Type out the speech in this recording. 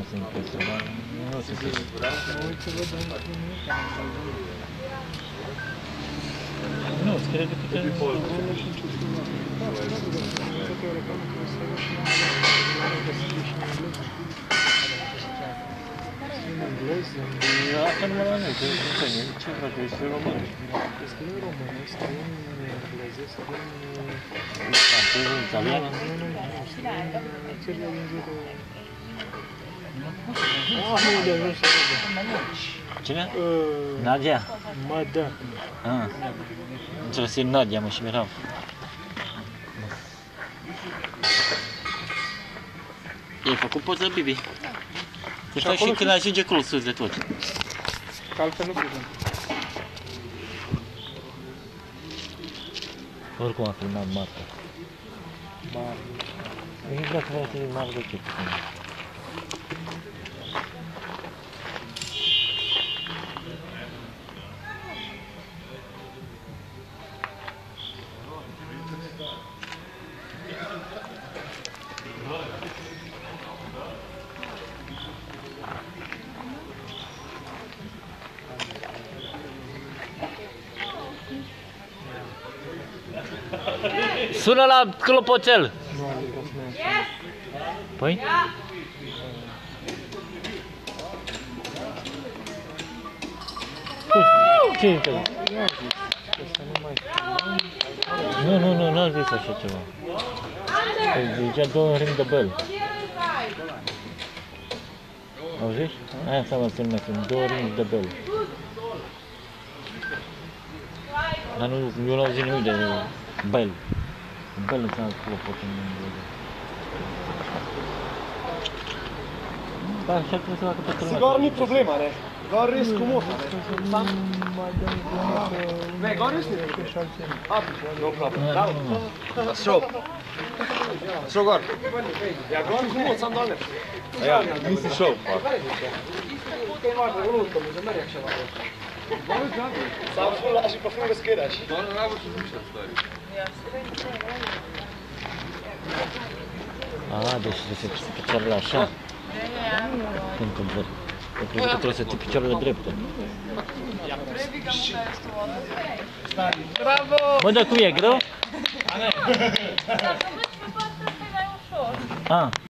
impresionat. Nu o să fie. Nu, îți crede că te... Asta nu mă la noi, că ce vreau, că ești român. Scrie în română, scrie în engleză, scrie în... Franceză, în italiană? Nu, scrie în țările din jurul... Nu, de ajuns să vedem. Cine? Nadia? Mada. Înțeles, e Nadia, mă, și Mirav. I-ai făcut poză, Bibi? Te faci și când ajunge acolo sus de tot. Că altfel nu privim. Oricum a filmat Marta. Nu vreau să vă să Marta ce puțin. Sună la clopoțel! Păi? Ce e pe? Nu, n-a zis așa ceva. Zicea don't ring the bell. Auziți? Aia înseamnă să numește, don't ring the bell. Dar nu, eu n-au zis nimic de bell. Bell înseamnă clopoțel în engleză. Da, așa trebuie să facă toată lumea. Sigur nu-i problema, ne? Doar risc cu mofa, ne? Ne, doar risc nu problem. Da, šo. Šo gor. Ja govorim cu mot, sam dolje. Ja, nisi šel pa. Kaj imaš na unutka, mu zamerjak še malo. Samo smo laži pa ful razkiraš. Dobro, najbolj se zvišta stvari. Deci să se picioarele așa. Când că văd. Eu cred că trebuie să te picioarele drepte. Bravo! Bă, dar cum e, greu?